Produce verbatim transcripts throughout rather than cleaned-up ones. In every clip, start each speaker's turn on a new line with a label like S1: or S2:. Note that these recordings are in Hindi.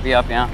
S1: अभी आप यहाँ?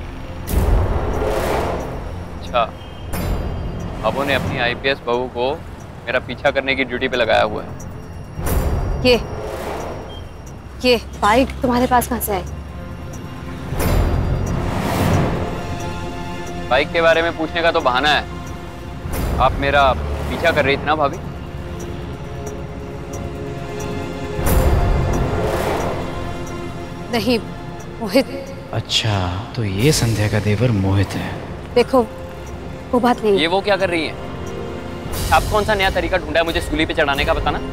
S1: अच्छा, बाबू ने अपनी आईपीएस बहू को मेरा पीछा करने की ड्यूटी पे लगाया हुआ है।
S2: ये ये बाइक तुम्हारे पास कहाँ से आई?
S1: बाइक के बारे में पूछने का तो बहाना है। आप मेरा पीछा कर रही थी ना भाभी?
S2: नहीं मोहित।
S3: अच्छा, तो ये संध्या का देवर मोहित है।
S2: देखो वो बात नहीं।
S1: ये वो क्या कर रही है? आप कौन सा नया तरीका ढूंढा है मुझे सूली पे चढ़ाने का, बताना।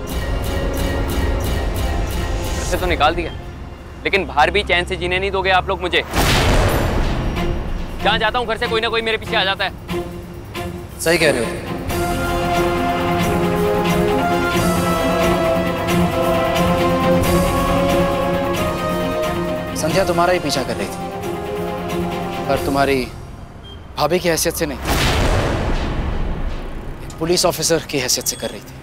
S1: घर से तो निकाल दिया, लेकिन बाहर भी चैन से जीने नहीं दोगे आप लोग मुझे। जहाँ जाता हूँ घर से कोई ना कोई मेरे पीछे आ जाता है।
S4: सही कह रहे हो। संध्या तुम्हारा ही पीछा कर रही थी, पर तुम्हारी भाभी की हैसियत से नहीं, पुलिस ऑफिसर की हैसियत से कर रही थी।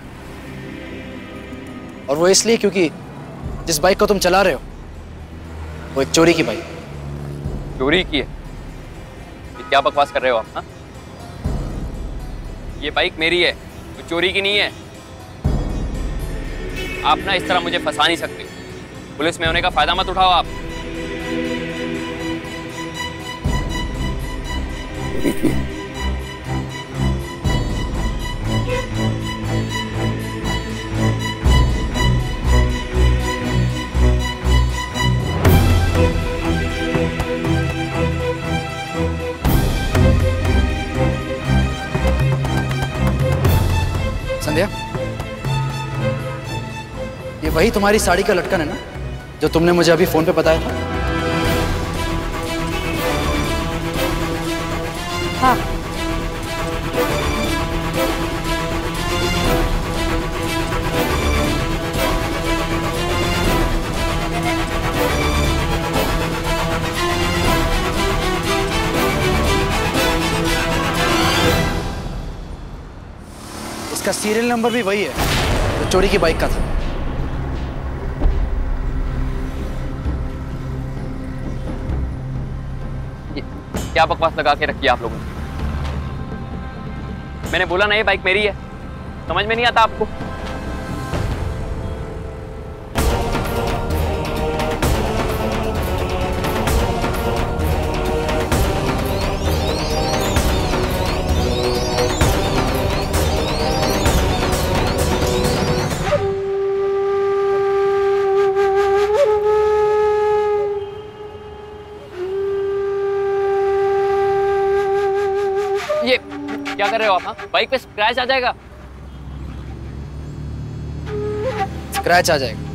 S4: और वो इसलिए क्योंकि जिस बाइक को तुम चला रहे हो वो एक चोरी की बाइक।
S1: चोरी की है? ये क्या बकवास कर रहे हो आप? हाँ, ये बाइक मेरी है, तो चोरी की नहीं है। आप ना इस तरह मुझे फंसा नहीं सकते। पुलिस में होने का फायदा मत उठाओ आप।
S4: संध्या, ये वही तुम्हारी साड़ी का लटकन है ना जो तुमने मुझे अभी फोन पे बताया था?
S2: हाँ।
S4: इसका सीरियल नंबर भी वही है जो चोरी की बाइक का था।
S1: क्या बकवास लगा के रखी है आप लोगों ने? मैंने बोला ना ये बाइक मेरी है। समझ में नहीं आता आपको? ये क्या कर रहे हो आप? हाँ, बाइक पे स्क्रैच आ जाएगा।
S4: स्क्रैच आ जाएगा?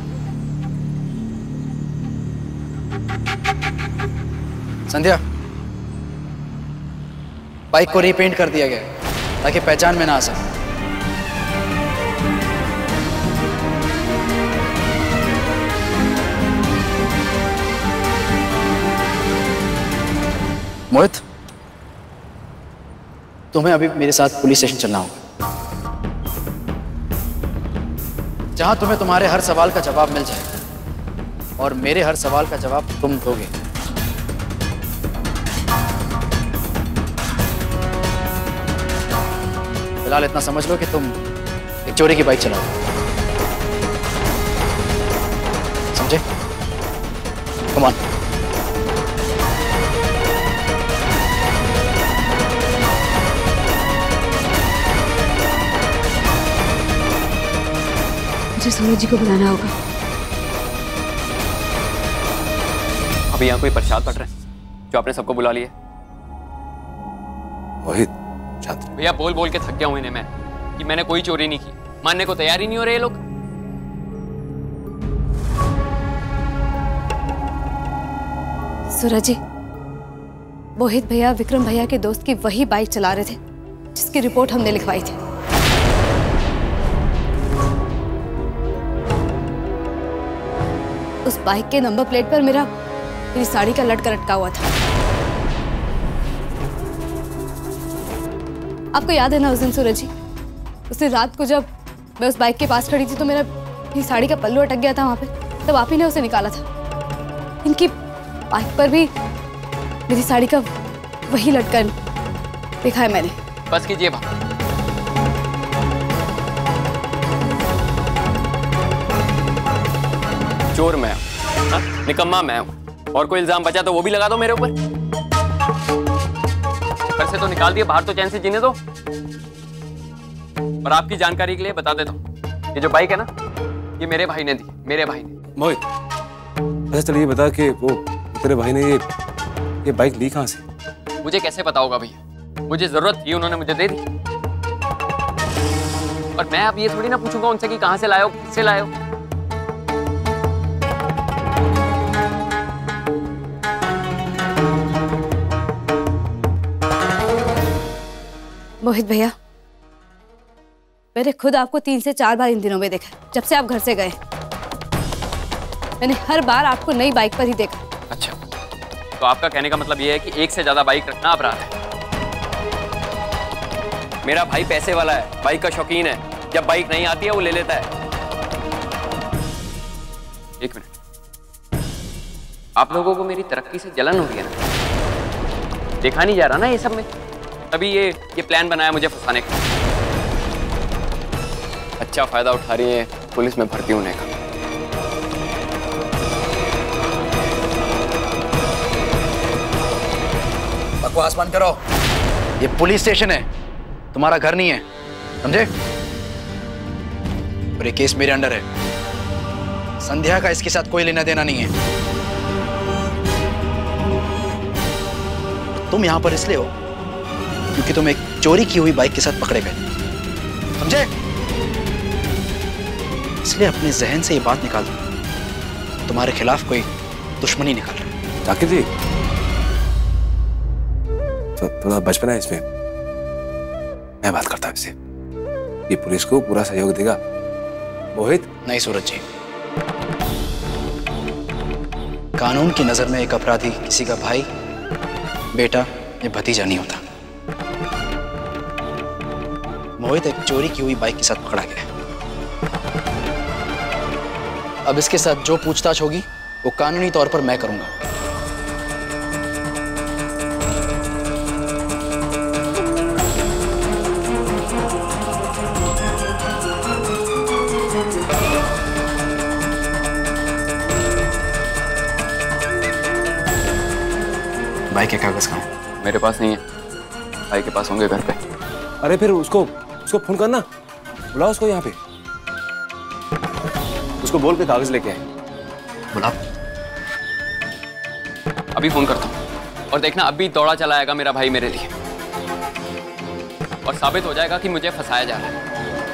S4: संध्या, बाइक को रीपेंट कर दिया गया ताकि पहचान में ना आ सके। मोहित, तुम्हें अभी मेरे साथ पुलिस स्टेशन चलना होगा, जहां तुम्हें तुम्हारे हर सवाल का जवाब मिल जाए और मेरे हर सवाल का जवाब तुम दोगे। फिलहाल इतना समझ लो कि तुम एक चोरी की बाइक चलाओ। समझे? Come on.
S2: मुझे सूरज जी को बुलाना होगा।
S1: अभी यहाँ कोई प्रसाद पड़ रहा है जो आपने सबको बुला लिया?
S5: मोहित, शांत।
S1: भैया बोल बोल के थक गया हूं इन्हें मैं कि मैंने कोई चोरी नहीं की। मानने को तैयार ही नहीं हो रहे ये लोग।
S2: सूरज जी, मोहित भैया विक्रम भैया के दोस्त की वही बाइक चला रहे थे जिसकी रिपोर्ट हमने लिखवाई थी। उस बाइक के नंबर प्लेट पर मेरा मेरी साड़ी का लटका लटका हुआ था। आपको याद है ना उस दिन सूरज जी, उस दिन रात को जब मैं उस बाइक के पास खड़ी थी तो मेरा मेरी साड़ी का पल्लू अटक गया था वहां पे, तब आप ही ने उसे निकाला था। इनकी बाइक पर भी मेरी साड़ी का वही लटकन देखा है मैंने।
S1: बस कीजिए भाभी। चोर मैं हूं, हाँ? निकम्मा मैं हूं, और कोई इल्जाम बचा तो वो भी लगा दो मेरे ऊपर। घर से तो निकाल दिया, बाहर तो चैन से जीने दो। और आपकी जानकारी के लिए बता देता हूँ, ये जो बाइक है ना, ये मेरे भाई ने दी, मेरे भाई ने।
S5: मोहित, अच्छा चल ये बता कि वो तेरे भाई ने ये ये बाइक ली कहाँ से?
S1: मुझे कैसे पता होगा भैया, मुझे जरूरत थी, उन्होंने मुझे दे दी। और मैं अब ये थोड़ी ना पूछूंगा उनसे कि कहाँ से लाए हो, किससे लाए हो।
S2: मोहित भैया, मैंने खुद आपको तीन से चार बार इन दिनों में देखा। जब से आप घर से गए मैंने हर बार आपको नई बाइक पर ही देखा।
S1: अच्छा, तो आपका कहने का मतलब ये है कि एक से ज्यादा बाइक रखना अपराध है। मेरा भाई पैसे वाला है, बाइक का शौकीन है, जब बाइक नहीं आती है वो ले लेता है। एक मिनट, आप लोगों को मेरी तरक्की से जलन हो रही है ना? देखा नहीं जा रहा ना ये सब में? तभी ये ये प्लान बनाया मुझे फंसाने का। अच्छा फायदा उठा रही है पुलिस में भर्ती होने का।
S4: बकवास बंद करो, ये पुलिस स्टेशन है, तुम्हारा घर नहीं है, समझे? और ये केस मेरे अंडर है। संध्या का इसके साथ कोई लेना देना नहीं है। तुम यहां पर इसलिए हो क्योंकि तुम एक चोरी की हुई बाइक के साथ पकड़े गए, समझे? इसलिए अपने जहन से ये बात निकाल दो, तुम्हारे खिलाफ कोई दुश्मनी निकाल रहा है।
S5: जाकिर जी, तो थोड़ा बचपना है इसमें, मैं बात करता हूं इससे, ये पुलिस को पूरा सहयोग देगा। मोहित?
S4: नहीं सूरज जी, कानून की नजर में एक अपराधी किसी का भाई, बेटा या भतीजा नहीं होता। मोहित एक चोरी की हुई बाइक के साथ पकड़ा गया है। अब इसके साथ जो पूछताछ होगी वो कानूनी तौर पर मैं करूंगा। बाइक के कागज कहाँ हैं?
S1: मेरे पास नहीं है, भाई के पास होंगे घर पे।
S5: अरे फिर उसको उसको फोन करना, बुलाओ उसको यहाँ पे, उसको बोल के कागज लेके आए।
S4: बुलाओ।
S1: अभी फोन करता हूँ, और देखना अब भी दौड़ा चला आएगा मेरा भाई मेरे लिए, और साबित हो जाएगा कि मुझे फंसाया जा रहा है।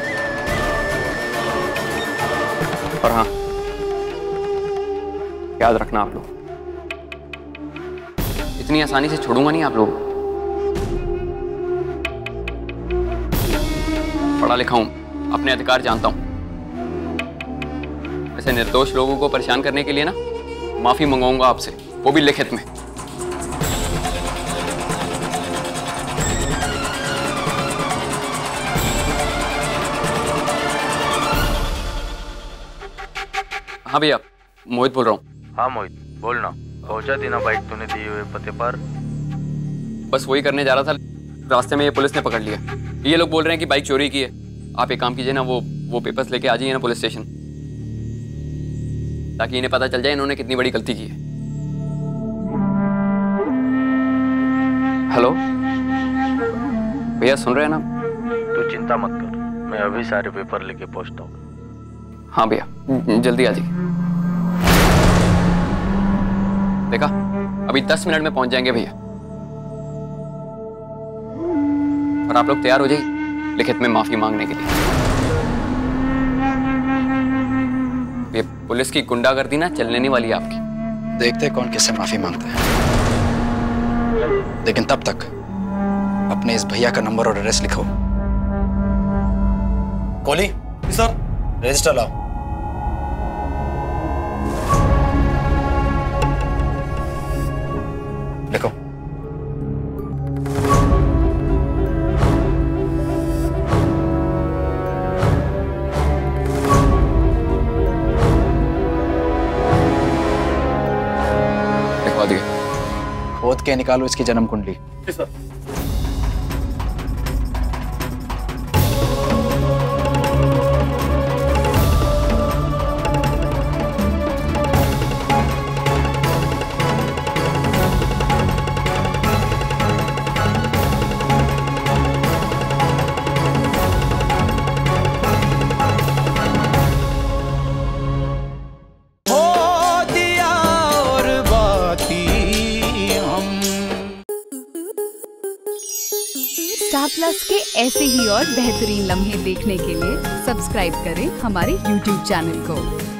S1: और हाँ, याद रखना आप लोग, इतनी आसानी से छोड़ूंगा नहीं आप लोग। पढ़ा लिखा हूं, अपने अधिकार जानता हूं। ऐसे निर्दोष लोगों को परेशान करने के लिए ना माफी मंगवाऊंगा आपसे, वो भी लिखित में। हाँ भैया, मोहित बोल रहा हूँ।
S6: हाँ मोहित, बोलना। पहुंचा दी ना बाइक तूने दिए हुए पते पर?
S1: बस वही करने जा रहा था, रास्ते में ये पुलिस ने पकड़ लिया। ये लोग बोल रहे हैं कि बाइक चोरी की है। आप एक काम कीजिए ना, वो वो पेपर्स लेके आ जाइए ना पुलिस स्टेशन, ताकि इन्हें पता चल जाए इन्होंने कितनी बड़ी गलती की है। हेलो भैया, सुन रहे हैं ना?
S6: तू चिंता मत कर, मैं अभी सारे पेपर लेके पहुंचता हूँ।
S1: हाँ भैया, जल्दी आ जाइए। देखा, अभी दस मिनट में पहुंच जाएंगे भैया। और आप लोग तैयार हो जाइए लिखित में माफी मांगने के लिए। ये पुलिस की गुंडागर्दी ना चलने नहीं वाली है आपकी।
S4: देखते हैं कौन किससे माफी मांगता है, लेकिन तब तक अपने इस भैया का नंबर और एड्रेस लिखो। कोली सर, रजिस्टर लाओ। लिखो। खोद के निकालो इसकी जन्म कुंडली।
S7: स्टार प्लस के ऐसे ही और बेहतरीन लम्हे देखने के लिए सब्सक्राइब करें हमारे यूट्यूब चैनल को।